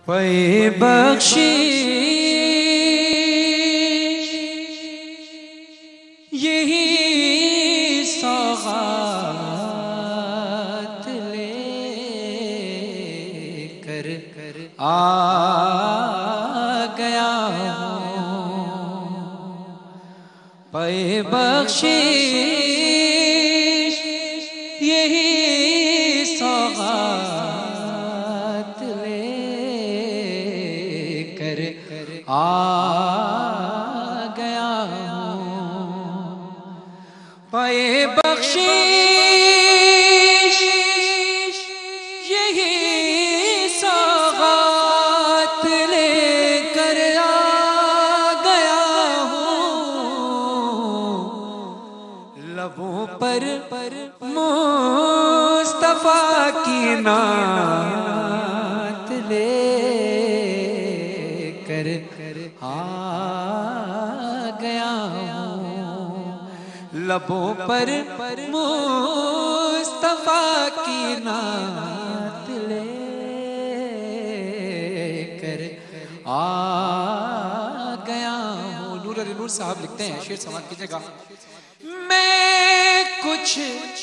پے بخشش یہی سوغات لے کر آ گیا ہوں۔ پے بخشش یہی سوغات لے کر آ گیا ہوں۔ پے بخشش یہی سوغات لے کر آ گیا ہوں۔ لبوں پر مصطفیٰ کی نعت لے کر آ گیا ہوں۔ لبوں پر مصطفیٰ کی نعت لے کر آ گیا ہوں۔ نور علی نور صاحب لکھتے ہیں، شعر سماعت کیجئے گا۔ میں کچھ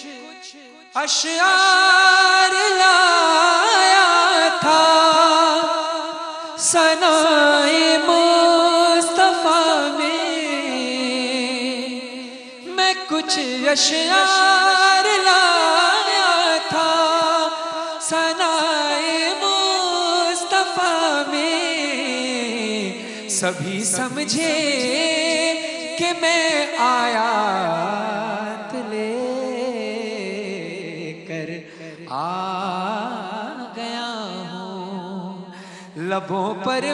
اشعار لایا تھا ثنائے مصطفیٰ میں کچھ اشعار لایا تھا ثنائے مصطفیٰ میں، سبھی سمجھے کہ میں آیات لے کر آ گیا ہوں۔ لبوں پر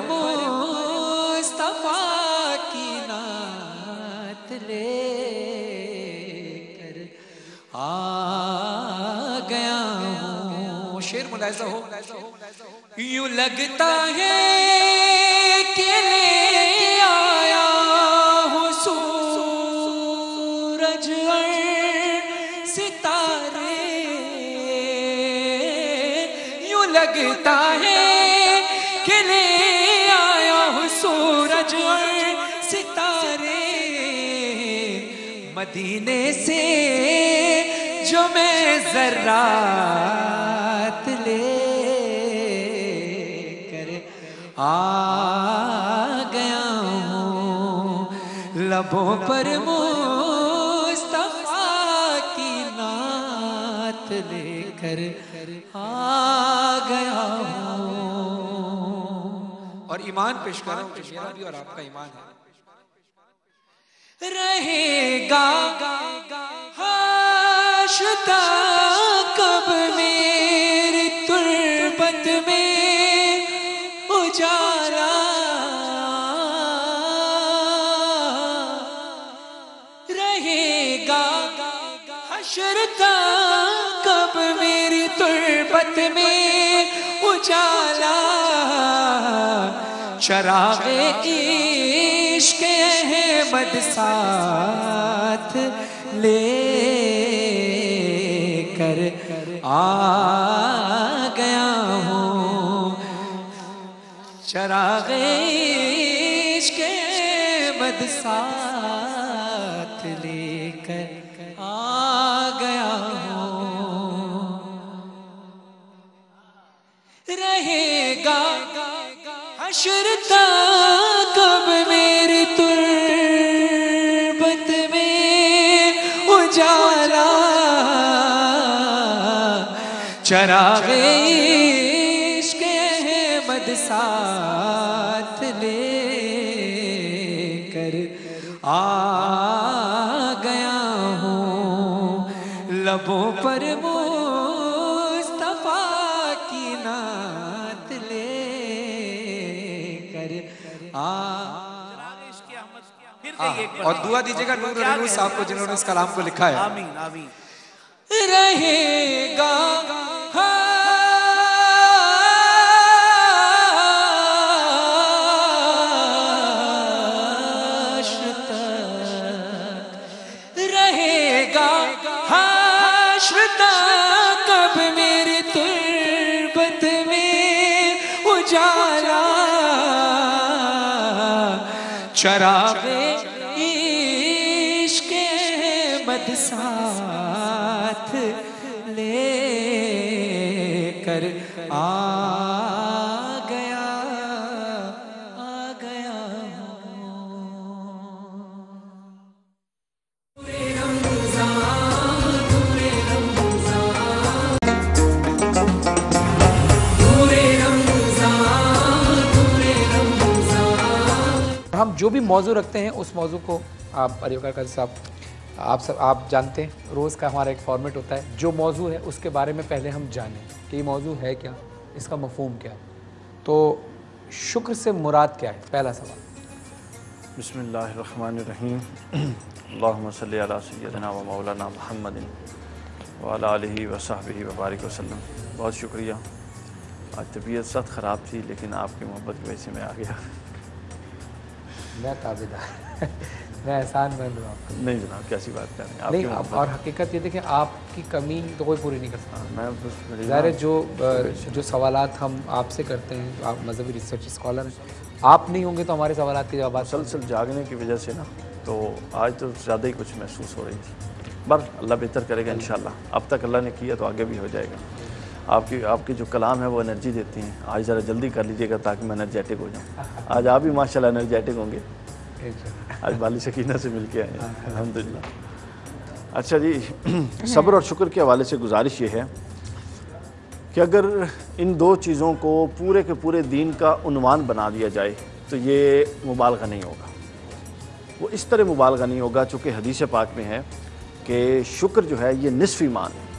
مصطفیٰ کی نعت لے کر آ گیا ہوں۔ شعر ملاحظہ ہو، یوں لگتا ہے کہ لے آیا ہوں سورج اور ستارے، یوں لگتا ہے کہ لے آیا ہوں سورج اور ستارے، مدینے سے جو میں ذرات لے کر آ گیا ہوں۔ لبوں پر مصطفیٰ کی نعت لے کر آ گیا ہوں۔ اور ایمان پیش کر رہا ہوں کہ میرا بھی اور آپ کا ایمان ہے۔ رہے گا حاشتا کب میری تربت میں اجالا، رہے گا حشرتا کب میری تربت میں اجالا، چراغ عشق احمد ساتھ لے کر آ گیا ہوں۔ چراغ عشق احمد ساتھ لے کر آ گیا ہوں۔ رہے گا حشرتا کب میری تربت میں اجالا، چراغ عشق احمد ساتھ لے کر آ گیا ہوں۔ لبوں پر مصطفیٰ کی نعت لے کر آ۔ اور دعا دیجئے گا نور علی نور صاحب کو جنہوں نے اس کلام کو لکھا ہے۔ آمین آمین۔ رہے گا حشر تک، رہے گا حشر تک کب میری تربت میں उजाला चरागे इश्क़ मद साथ ले कर आ गया हम जो भी मौजू रखते हैं उस मौजू को आप अली वकार काजी साहब आप जानते हैं रोज़ का हमारा एक फॉर्मेट होता है, जो मौजू है उसके बारे में पहले हम जानें कि ये मौजू है क्या, इसका मफ़हूम क्या है। तो शुक्र से मुराद क्या है, पहला सवाल। बिस्मिल्लाहिर्रहमानिर्रहीम अल्लाहुम्मा सल्ली अला सय्यदिना व मौलाना मुहम्मदिन व अला आलिहि व सहबिहि व बारिक वसल्लम। बहुत शुक्रिया। आज तबीयत सख्त ख़राब थी लेकिन आपकी मोहब्बत की वजह से मैं आ गया। मैं ताबेदार मैं एहसान मंद हूँ। नहीं जनाब, कैसी बात कर रहे हैं नहीं, और हकीकत ये देखिए आपकी कमी तो कोई पूरी नहीं कर सकता। मैं ज़ाहिर है जो सवालात हम आपसे करते हैं, आप मजहबी रिसर्च स्कॉलर हैं, आप नहीं होंगे तो हमारे सवालात के जवाब मुसलसल जागने की वजह से ना, तो आज तो ज़्यादा ही कुछ महसूस हो रही थी। पर अल्लाह बेहतर करेगा इंशाल्लाह। अब तक अल्लाह ने किया तो आगे भी हो जाएगा। आपकी जो कलाम है वो एनर्जी देती हैं। आज ज़रा जल्दी कर लीजिएगा ताकि मैं एनर्जेटिक हो जाऊँ। आज आप भी माशाल्लाह एनर्जेटिक होंगे। आज वाली सकीना से मिल के आए हैं अल्हम्दुलिल्लाह। अच्छा जी, सब्र और शुक्र के हवाले से गुजारिश ये है कि अगर इन दो चीज़ों को पूरे के पूरे दीन का उन्वान बना दिया जाए तो ये मुबालगा नहीं होगा। वो इस तरह मुबालगा नहीं होगा चूँकि हदीस पाक में है कि शुक्र जो है ये निस्फ़ ईमान है।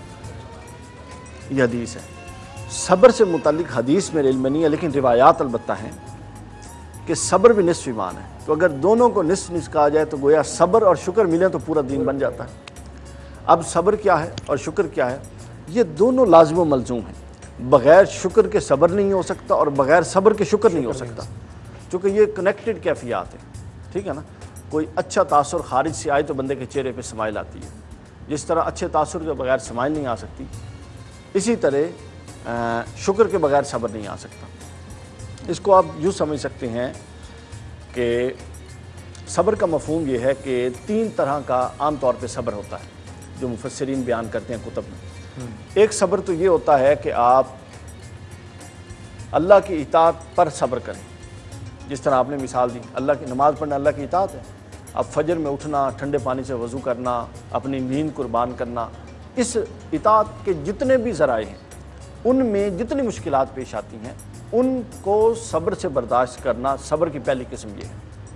ये हदीस है। सब्र से मुतालिक हदीस मेरे इल्म में नहीं है, लेकिन रिवायात अलबत्ता हैं कि सब्र भी निस्फ़ ईमान है। तो अगर दोनों को निस्फ़ कहा जाए तो गोया सब्र और शुक्र मिले तो पूरा दीन बन जाता है। अब सब्र क्या है और शुक्र क्या है, ये दोनों लाज़िम व मलज़ूम हैं। बग़ैर शुक्र के सब्र नहीं हो सकता और बग़ैर सब्र के शुक्र नहीं हो सकता, क्योंकि ये कनेक्टेड कैफियत है। ठीक है ना। कोई अच्छा तासुर खारिज से आए तो बंदे के चेहरे पे स्माइल आती है। जिस तरह अच्छे तासुर के बगैर स्माइल नहीं आ सकती, इसी तरह शुक्र के बगैर सब्र नहीं आ सकता। इसको आप यूँ समझ सकते हैं कि सब्र का मफ़हूम ये है कि तीन तरह का आम तौर पे सब्र होता है जो मुफस्सिरीन बयान करते हैं कुतुब में। एक सब्र तो ये होता है कि आप अल्लाह की इताअत पर सब्र करें। जिस तरह आपने मिसाल दी, अल्लाह की नमाज़ पढ़ना अल्लाह की इताअत है। अब फजर में उठना, ठंडे पानी से वज़ू करना, अपनी नींद कुर्बान करना, इस इताअत के जितने भी ज़राए हैं उनमें जितनी मुश्किलात पेश आती हैं उनको सब्र से बर्दाश्त करना, सब्र की पहली किस्म ये है।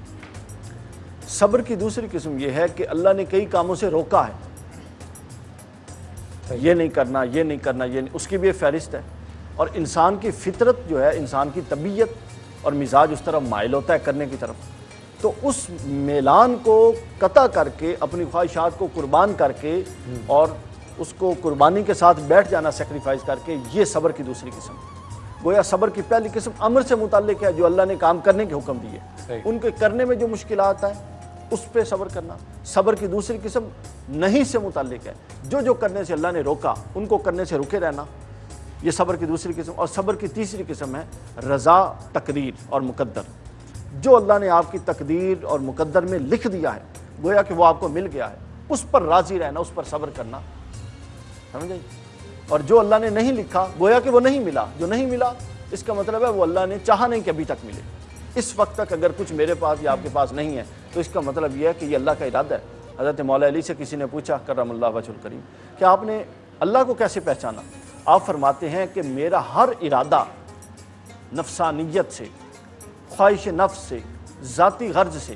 सब्र की दूसरी किस्म ये है कि अल्लाह ने कई कामों से रोका है, ये नहीं करना, ये नहीं करना, ये नहीं, उसकी भी एक फहरिस्त है। और इंसान की फितरत जो है, इंसान की तबीयत और मिजाज उस तरफ माइल होता है करने की तरफ। तो उस मेलान को कता करके, अपनी ख्वाहिशात को कुर्बान करके और उसको कुर्बानी के साथ बैठ जाना, सेक्रीफाइस करके, ये सब्र की दूसरी किस्म। गोया सब्र की पहली किस्म अमर से मुताल्लिक है, जो अल्लाह ने काम करने के हुक्म दिए, उनके करने में जो मुश्किलात है उस पर सब्र करना। सब्र की दूसरी किस्म नहीं से मुताल्लिक है, जो करने से अल्लाह ने रोका उनको करने से रुके रहना, ये सब्र की दूसरी किस्म। और सब्र की तीसरी किस्म है रज़ा, तकदीर और मुकद्दर। जो अल्लाह ने आपकी तकदीर और मुकद्दर में लिख दिया है, गोया कि वो आपको मिल गया है, उस पर राज़ी रहना, उस पर सब्र करना, समझे। और जो अल्लाह ने नहीं लिखा, गोया कि वो नहीं मिला। जो नहीं मिला इसका मतलब है वो अल्लाह ने चाहा नहीं कि अभी तक मिले। इस वक्त तक अगर कुछ मेरे पास या आपके पास नहीं है तो इसका मतलब यह है कि ये अल्लाह का इरादा है। हज़रत मौला अली से किसी ने पूछा करमल्लाहु वजहुल करीम कि आपने अल्लाह को कैसे पहचाना? आप फरमाते हैं कि मेरा हर इरादा नफसानियत से, ख्वाहिश नफ्स से, ज़ाती गर्ज से,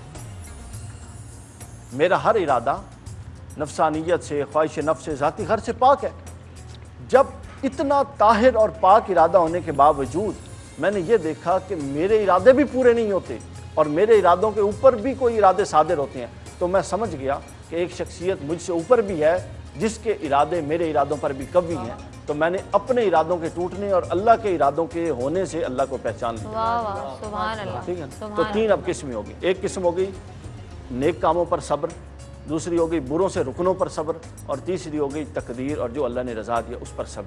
मेरा हर इरादा नफसानियत से, ख्वाहिश नफ्स से, ज़ाती गर्ज से पाक है। जब इतना ताहिर और पाक इरादा होने के बावजूद मैंने ये देखा कि मेरे इरादे भी पूरे नहीं होते और मेरे इरादों के ऊपर भी कोई इरादे सादिर होते हैं, तो मैं समझ गया कि एक शख्सियत मुझसे ऊपर भी है जिसके इरादे मेरे इरादों पर भी कभी हैं। तो मैंने अपने इरादों के टूटने और अल्लाह के इरादों के होने से अल्लाह को पहचान लिया। ठीक है। तो तीन अब किस्में होगी। एक किस्म हो गई नेक कामों पर सब्र, दूसरी हो गई बुरों से रुकनों पर सब्र, और तीसरी हो गई तकदीर और जो अल्लाह ने रज़ा दिया उस पर सब्र।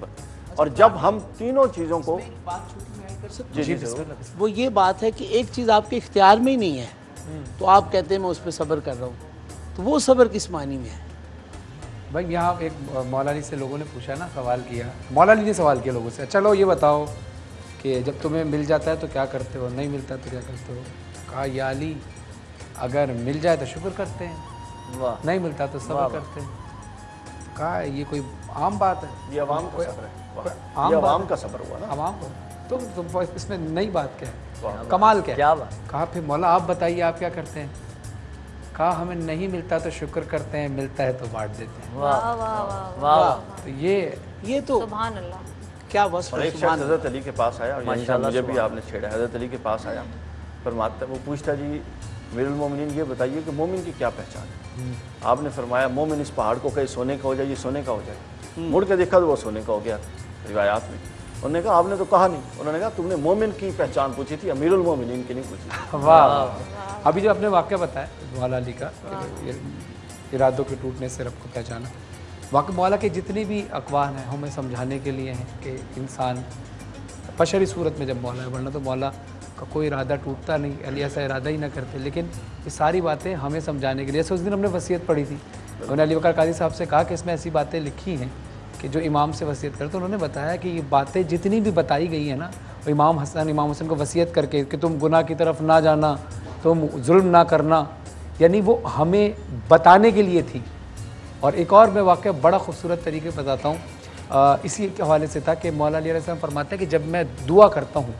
اور جب ہم تینوں چیزوں کو بات چھوٹی میں ایڈ کر سکتا جی بسم ضرور۔ اللہ۔ وہ یہ بات ہے کہ ایک چیز آپ کے اختیار میں ہی نہیں ہے تو آپ کہتے ہیں میں اس پہ صبر کر رہا ہوں، تو وہ صبر کس معنی میں ہے؟ بھائی یہاں ایک مولا علی سے لوگوں نے پوچھا نا، سوال کیا، مولا علی نے سوال کیا لوگوں سے، چلو یہ بتاؤ کہ جب تمہیں مل جاتا ہے تو کیا کرتے ہو، نہیں ملتا تو کیا کرتے ہو؟ کہا یا علی اگر مل جائے تو شکر کرتے ہیں، واہ، نہیں ملتا تو صبر کرتے ہیں۔ کہا یہ کوئی عام بات ہے؟ یہ عوام کا صبر ہے، واہ، عام یہ بات عوام ہے۔ کا صبر ہوا نا۔ عوام کو تم اس میں نئی بات کیا ہے، واہ، کمال کیا ہے؟ کیا بات؟ کہا پھر مولا آپ بتائیے آپ کیا کرتے ہیں؟ کہا ہمیں نہیں ملتا تو شکر کرتے ہیں، ملتا ہے تو بانٹ دیتے ہیں۔ واہ واہ واہ واہ واہ، تو یہ تو سبحان اللہ۔ کیا وصف اور ہے، ایک سبحان شخص اللہ۔ حضرت علی کے پاس آیا، اور یہی ماشاءاللہ، مجھے بھی سبحان آپ نے چھیڑا، حضرت علی کے پاس آیا، فرماتا وہ پوچھتا جی امیر المومنین یہ بتائیے کہ مومن کی کیا پہچان ہے؟ آپ نے فرمایا مومن اس پہاڑ کو کہیں سونے کا ہو جائے، یہ سونے کا ہو جائے۔ مڑ کے دیکھا تو وہ سونے کا ہو گیا روایات میں۔ انہوں نے کہا آپ نے تو کہا نہیں، انہوں نے کہا تم نے مومن کی پہچان پوچھی تھی، امیر المومنین کی نہیں پوچھی۔ واہ، ابھی جو آپ نے واقعہ بتایا مولا علی کا، ارادوں کے ٹوٹنے سے رب کو پہچانا، واقعی مولا کے جتنی بھی اقوال ہیں ہمیں سمجھانے کے لیے ہیں کہ انسان بشری صورت میں جب مولا ہے، ورنہ تو مولا کا کوئی ارادہ ٹوٹتا نہیں، علی ایسا ارادہ ہی نہ کرتے، لیکن یہ ساری باتیں ہمیں سمجھانے کے لیے، جیسے اس دن ہم نے وصیت پڑھی تھی، ہم نے علی بکر قاضی صاحب سے کہا کہ اس میں ایسی باتیں لکھی ہیں کہ جو امام سے وصیت کرتے، انہوں نے بتایا کہ یہ باتیں جتنی بھی بتائی گئی ہیں نا، وہ امام حسن کو وصیت کر کے کہ تم گناہ کی طرف نہ جانا، تم ظلم نہ کرنا، یعنی وہ ہمیں بتانے کے لیے تھی۔ اور ایک اور میں واقعہ بڑا خوبصورت طریقے بتاتا ہوں، اسی کے حوالے سے تھا کہ مولا علی علیہ السلام فرماتے ہیں کہ جب میں دعا کرتا ہوں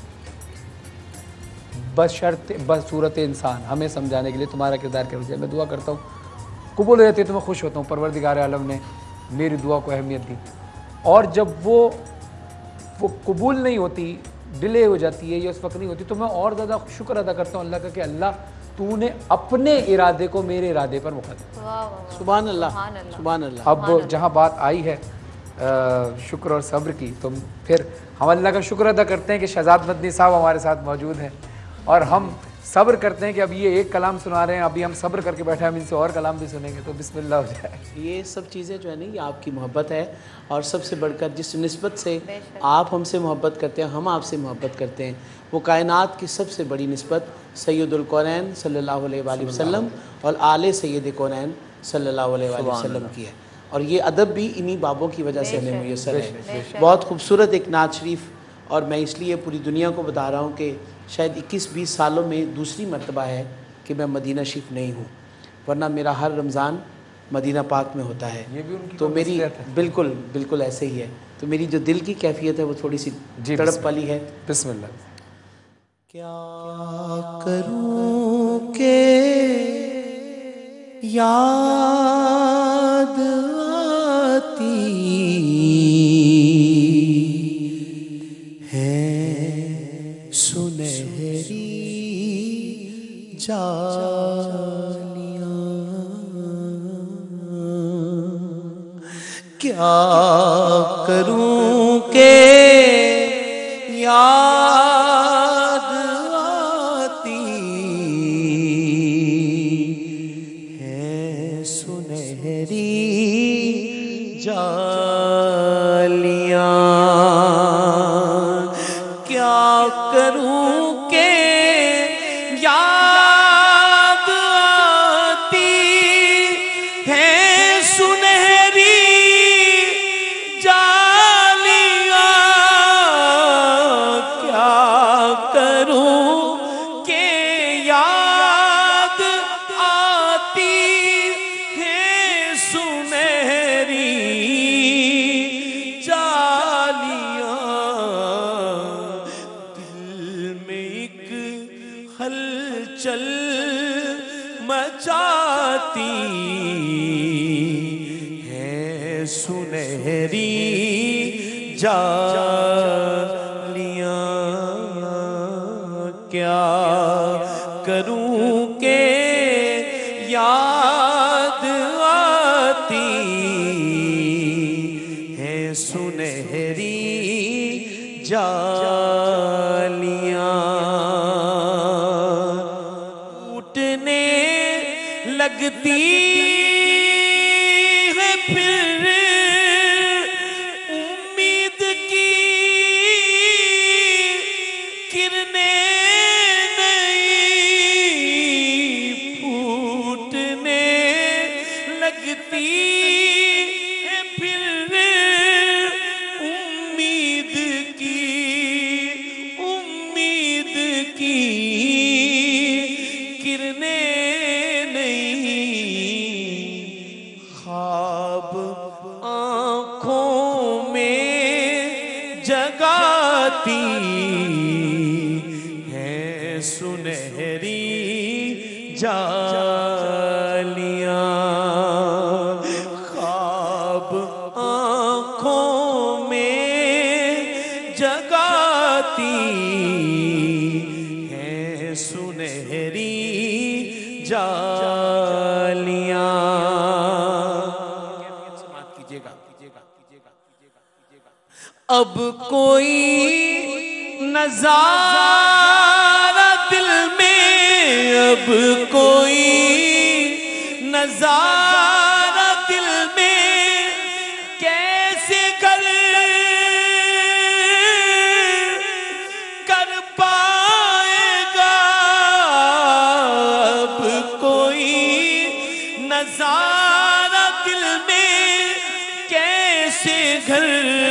بصورت انسان، ہمیں سمجھانے کے لیے تمہارا کردار کیا ہو جائے، میں دعا کرتا ہوں قبول ہو جاتی ہے تو میں خوش ہوتا ہوں، پروردگار عالم نے میری دعا کو اہمیت دی، اور جب وہ قبول نہیں ہوتی، ڈیلے ہو جاتی ہے یا اس وقت نہیں ہوتی، تو میں اور زیادہ شکر ادا کرتا ہوں اللہ کا کہ اللہ تو نے اپنے ارادے کو میرے ارادے پر مقدم۔ واہ واہ واہ، سبحان اللہ، سبحان اللہ۔ سبحان اللہ۔ اب جہاں بات آئی ہے شکر اور صبر کی، تو پھر ہم اللہ کا شکر ادا کرتے ہیں کہ شہزاد مدنی صاحب ہمارے ساتھ موجود ہیں، اور ہم صبر کرتے ہیں کہ اب یہ ایک کلام سنا رہے ہیں، ابھی ہم صبر کر کے بیٹھے ہیں، ہم ان سے اور کلام بھی سنیں گے، تو بسم اللہ ہو جائے۔ یہ سب چیزیں جو ہے نا، یہ آپ کی محبت ہے، اور سب سے بڑھ کر جس نسبت سے بے شک۔ آپ ہم سے محبت کرتے ہیں، ہم آپ سے محبت کرتے ہیں، وہ کائنات کی سب سے بڑی نسبت سید القونین صلی اللہ علیہ وآلہ وسلم اور آل سید کونین صلی اللہ علیہ وآلہ وسلم کی ہے، اور یہ ادب بھی انہی بابوں کی وجہ سے ہمیں میسر ہے۔ بہت خوبصورت ایک نعت شریف، اور میں اس لیے پوری دنیا کو بتا رہا ہوں کہ شاید 21-20 سالوں میں دوسری مرتبہ ہے کہ میں مدینہ شریف نہیں ہوں، ورنہ میرا ہر رمضان مدینہ پاک میں ہوتا ہے، یہ بھی ان کی تو میری خصوصیت ہے۔ بالکل بالکل ایسے ہی ہے، تو میری جو دل کی کیفیت ہے وہ تھوڑی سی تڑپ والی ہے۔ بسم اللہ۔ کیا کروں کہ یاد آتی ہے سنہری جالیاں، کیا کروں کہ یاد آتی ہے سنہری جالیاں، کیا کروں کہ یاد آتی ہے سنہری جالیاں، کیا کروں کہ یاد آتی ہے سنہری جالیاں، دل میں ایک ہلچل مچاتی ہے سنہری جالیاں، کیا کروں کہ یاد آتی ہے سنہری جالیاں، ٹوٹنے لگتی ہے پھر امید جگاتی ہیں سنہری جالیاں، خواب آنکھوں میں جگاتی ہیں سنہری جالیاں۔ اب کوئی نظارہ دل میں، اب کوئی نظارہ دل میں کیسے کر پائے گا، اب کوئی نظارہ دل میں کیسے گھر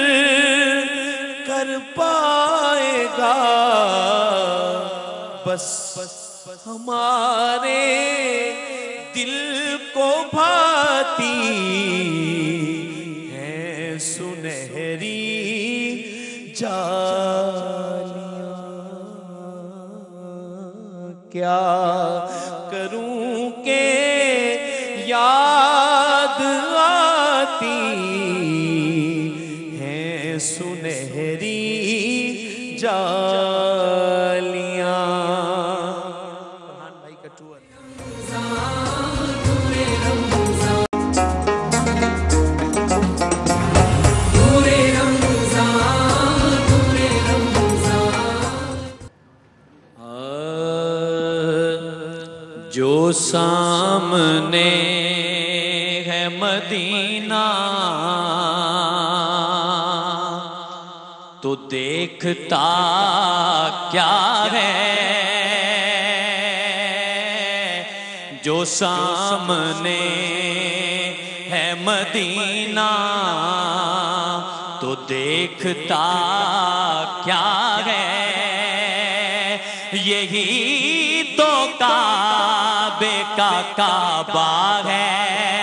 کر پائے گا، بس ہمارے دل کو بھاتی ہیں سنہری جالیاں۔ کیا کروں کہ یاد آتی ہیں سنہری جالیاں۔ فرحان بھائی کا ٹور۔ جو سامنے ہے مدینہ تو دیکھتا کیا ہے، جو سامنے ہے مدینہ تو دیکھتا کیا ہے، یہی تو کعبے کا کعبہ ہے،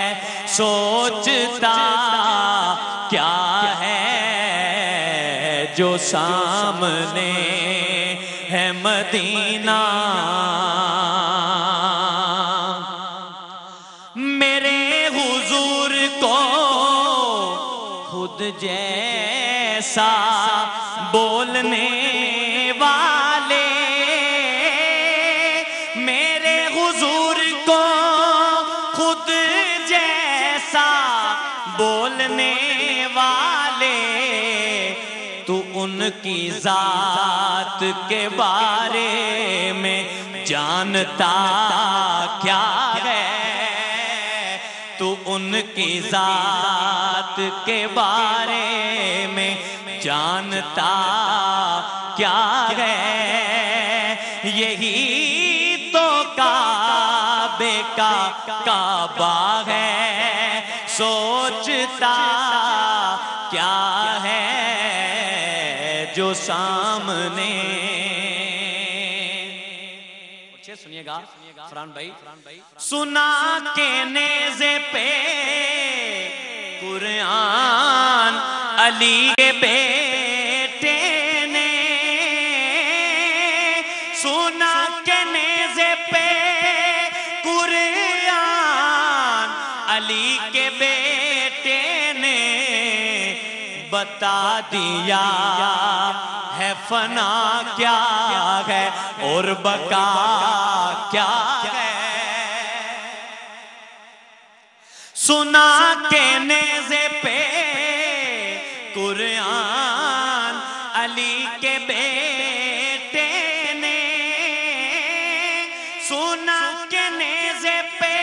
سوچتا کیا ہے، جو سامنے ہے مدینہ۔ میرے حضور کو خود جیسا بولنے والے، میرے حضور کو خود جیسا بولنے والے، تو ان کی ذات کے بارے میں جانتا کیا ہے، تو ان کی ذات کے بارے میں جانتا کیا ہے، یہی تو کعبے کا کعبہ ہے، سوچتا کیا ہے، جو سامنے۔ سنیے گا فرحان بھائی، سنا کے نیزے پہ قرآن علی کے بیٹے نے، سنا کے نیزے پہ قرآن علی کے بیٹے نے، بتا دیا ہے فنا کیا ہے اور بقا کیا ہے، سنا کے نیزے پہ قرآن علی کے بیٹے نے، سنا کے نیزے پہ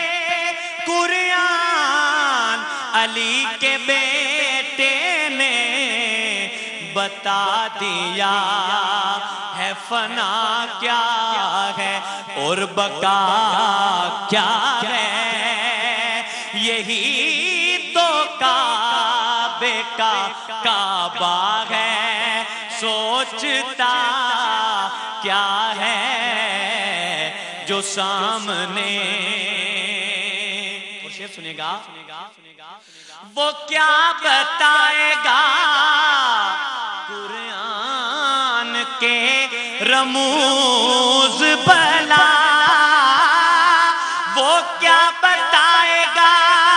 قرآن علی کے بیٹے نے، بتا دیا ہے فنا کیا ہے اور بقا کیا ہے، یہی تو کعبے کا کعبہ ہے، سوچتا کیا ہے، جو سامنے۔ شعر سنے گا، وہ کیا بتائے گا قرآن کے رموز بلا وہ کیا بتائے گا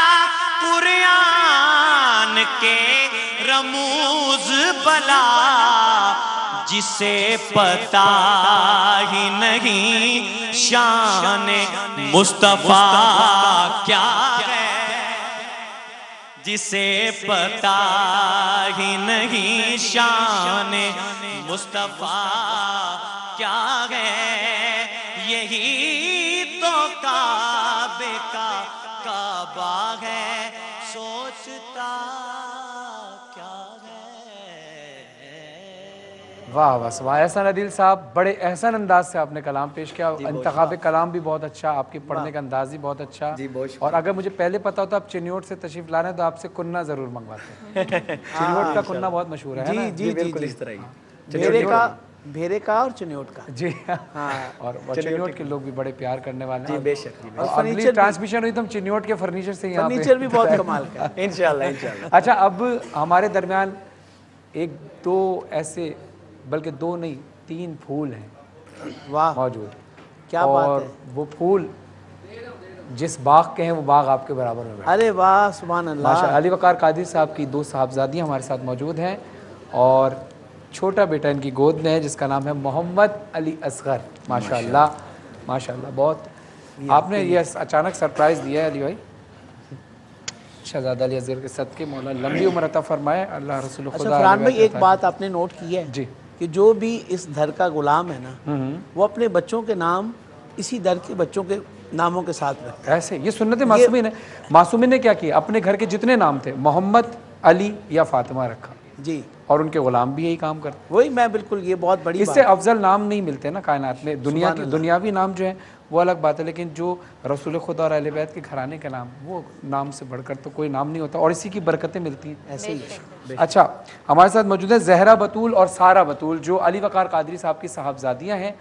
قرآن کے رموز بلا جسے پتہ ہی نہیں شان مصطفیٰ کیا ہے جسے پتہ ہی نہیں شان مصطفیٰ کیا ہے یہی تو کعبے کا کعبہ ہے سوچتا کیا ہے واہ واہ واہ احسان عدیل صاحب بڑے احسن انداز سے آپ نے کلام پیش کیا انتخاب کلام بھی بہت اچھا آپ کے پڑھنے کا انداز بھی بہت اچھا اور اگر مجھے پہلے پتا ہوتا آپ چنیوٹ سے تشریف لا رہے ہیں تو آپ سے کننا ضرور منگواتے ہیں چنیوٹ کا کننا بہت مشہور ہے نا جی بالکل اس طرح ہی بھیرے کا اور چنیوٹ کا جی اور چنیوٹ کے لوگ بھی بڑے پیار کرنے والے ہیں بے شک اور اگلی ٹرانسمیشن ہوئی تو ہم چنیوٹ کے فرنیچر سے یہاں پہ فرنیچر بھی بہت کمال کا انشاءاللہ اچھا اب ہمارے درمیان ایک دو ایسے بلکہ دو نہیں 3 پھول ہیں واہ موجود کیا بات اور ہے وہ پھول جس باغ کے ہیں وہ باغ آپ کے برابر میں ارے واہ سبحان اللہ ماشاءاللہ علی وقار قادری صاحب کی 2 صاحبزادیاں ہمارے ساتھ موجود ہیں اور چھوٹا بیٹا ان کی گود میں ہے جس کا نام ہے محمد علی اصغر ماشاءاللہ ماشاءاللہ بہت آپ نے یہ اچانک سرپرائز دیا ہے علی بھائی شہزادہ علی اصغر کے صدقے مولا لمبی عمر عطا فرمائے اللہ رسول خدا اچھا فرحان بھائی ایک بات آپ نے نوٹ کی ہے جی کہ جو بھی اس دھر کا غلام ہے نا وہ اپنے بچوں کے نام اسی در کے بچوں کے ناموں کے ساتھ رکھتا ہے ایسے یہ سنت معصومین ہے معصومین نے کیا کیا اپنے گھر کے جتنے نام تھے محمد علی یا فاطمہ رکھا جی اور ان کے غلام بھی یہی کام کرتے وہی میں بالکل یہ بہت بڑی اس سے افضل نام نہیں ملتے نا کائنات میں دنیا کی دنیاوی نام جو ہیں وہ الگ بات ہے لیکن جو رسول خدا اور اہل بیت کے گھرانے کے نام وہ نام سے بڑھ کر تو کوئی نام نہیں ہوتا اور اسی کی برکتیں ملتی ہیں ایسے ہی اچھا ہمارے ساتھ موجود ہیں زہرا بطول اور سارا بطول جو علی وقار قادری صاحب کی صاحبزادیاں ہیں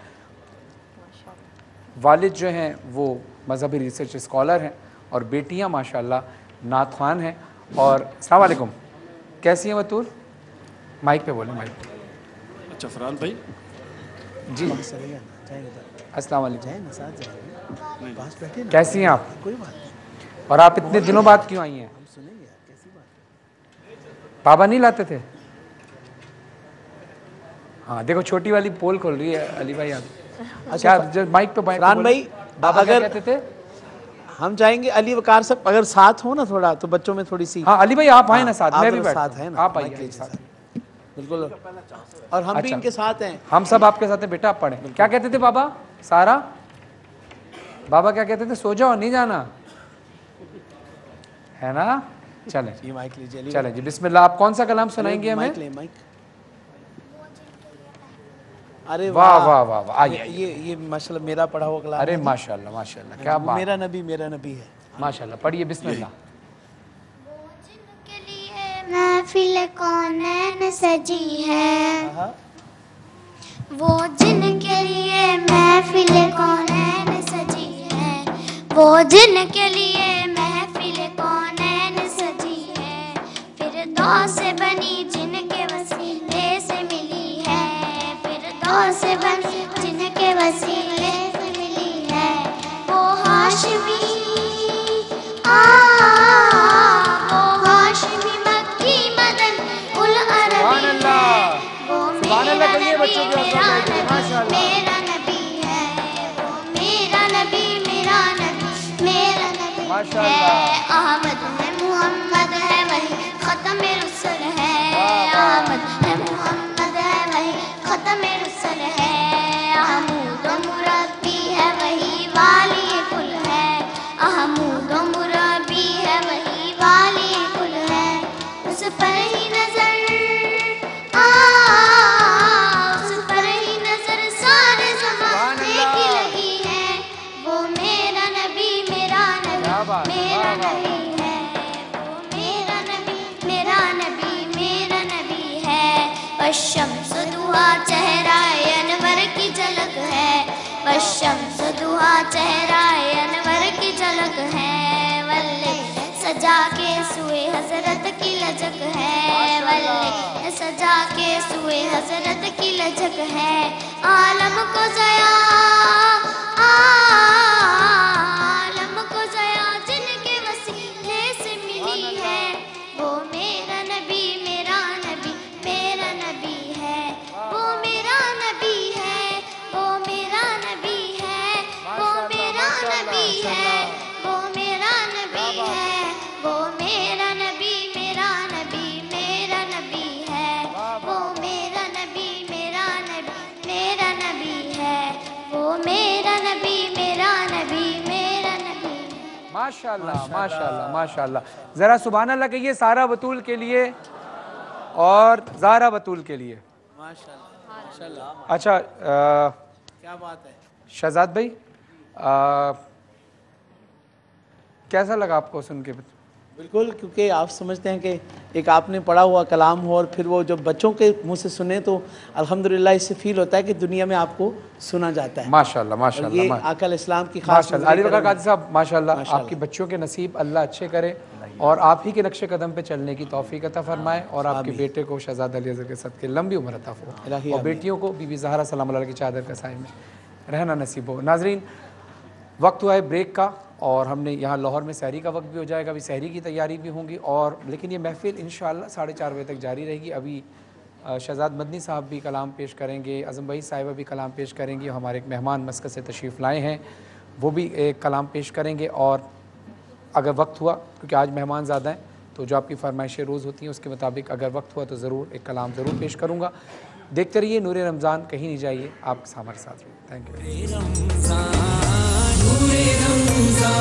والد جو ہیں وہ مذہبی ریسرچ اسکالر ہیں اور بیٹیاں ماشاءاللہ نعت خوان ہیں اور السلام علیکم کیسی ہیں بطول مائک پہ بولیں مائک پہ اچھا فرحان بھائی جی السلام علیکم بیٹھے کیسی ہیں آپ کوئی بات نہیں اور آپ اتنے دنوں بعد کیوں آئی ہیں بابا نہیں لاتے تھے ہاں دیکھو چھوٹی والی پول کھول رہی ہے علی بھائی آپ اچھا مائک پہ فرحان بھائی بابا کیا کہتے تھے ہم چاہیں گے علی وقار صاحب اگر ساتھ ہو نا تھوڑا تو بچوں میں تھوڑی سی ہاں علی بھائی آپ آئیں نا ساتھ میں بھی ساتھ ہیں نا آپ آئیے بالکل اور ہم بھی ان کے ساتھ ہیں ہم سب آپ کے ساتھ ہیں بیٹا آپ پڑھیں کیا کہتے تھے بابا سارا بابا کیا کہتے تھے سو جاؤ نہیں جانا ہے نا چلیں چلیں جی بسم اللہ آپ کون سا کلام سنائیں گے ہمیں ارے واہ واہ واہ واہ آئیے یہ ماشاءاللہ میرا پڑھا ہوا کلام ارے ماشاءاللہ ماشاءاللہ کیا بات میرا نبی ہے ماشاءاللہ پڑھیے بسم اللہ محفل کونین سجی ہے وہ جن کے لیے محفل کونین سجی ہے وہ جن کے لیے محفل کونین سجی ہے فردوس بنی جن کے وسیلے سے ملی ہے فردوس بنی جن کے وسیلے سے ملی ہے وہ ہاشمی میرا نبی ہے وہ میرا نبی میرا نبی میرا نبی ہے احمد ہے محمد ہے وہی ختم رسل ہے احمد ہے محمد ہے وہی ختم رسل ہے احمد و مربی ہے وہی والی کل ہے احمد و مربی ہے وہی والی کل ہے اس پر ہی نظر والشمس دوہا چہرہ انور کی جھلک ہے والشمس دوہا چہرہ انور کی جھلک ہے واللیل سج सजा के सुए हजरत की लचक है, वल्ले सजा के सुए हजरत की लचक है। आलम को जया, आलम को जया जिनके वसीले से मिली है, वो मेरा नबी मेरा नबी मेरा नबी है, वो मेरा नबी है, वो मेरा नबी है, वो मेरा नबी है, वो मेरा नबी है, वो मेरा नबी मेरा नबी मेरा नबी है, वो मेरा नबी मेरा नबी मेरा नबी है, वो मेरा नबी मेरा नबी मेरा नबी। माशाल्लाह माशाल्लाह माशाल्लाह। ज़रा सुभान अल्लाह कहिए सारा बतूल के लिए और ज़ारा बतूल के लिए। माशाल्लाह माशाल्लाह। अच्छा क्या बात है। शहजाद भाई कैसा लगा आपको सुन के? बिल्कुल, क्योंकि आप समझते हैं कि एक आपने पढ़ा हुआ कलाम हो और फिर वो जब बच्चों के मुंह से सुने तो अल्हम्दुलिल्लाह इससे फील होता है कि दुनिया में आपको सुना जाता है। माशाल्लाह और ये माशाल्लाह आकल इस्लाम की खास माशाल्लाह। अली बकर नजरिए काजी साहब माशाल्लाह, माशाल्लाह। आपके बच्चों के नसीब अल्लाह अच्छे करे और आप ही के नक्शे कदम पे चलने की तौफीक अता फरमाए और आपके बेटे को शहजाद अली अज़हर के सदके लंबी उम्र अता हो और बेटियों को बीबी ज़हरा सलाम अलैहा की चादर के साए में रहना नसीब हो। नाजरीन, वक्त हुआ है ब्रेक का और हमने यहाँ लाहौर में सहरी का वक्त भी हो जाएगा, अभी सहरी की तैयारी भी होंगी और लेकिन ये महफिल इंशाअल्लाह 4:30 बजे तक जारी रहेगी। अभी शहजाद मदनी साहब भी कलाम पेश करेंगे, अज़म भाई साहिबा भी कलाम पेश करेंगी, हमारे एक मेहमान मस्कत से तशरीफ़ लाए हैं वो भी एक कलाम पेश करेंगे और अगर वक्त हुआ, क्योंकि आज मेहमान ज़्यादा हैं तो जो आपकी फरमाइशें रोज़ होती हैं उसके मुताबिक अगर वक्त हुआ तो ज़रूर एक कलाम ज़रूर पेश करूँगा। देखते रहिए नूर रमज़ान, कहीं नहीं जाइए, आप हमारे साथ रहिए। Thank you.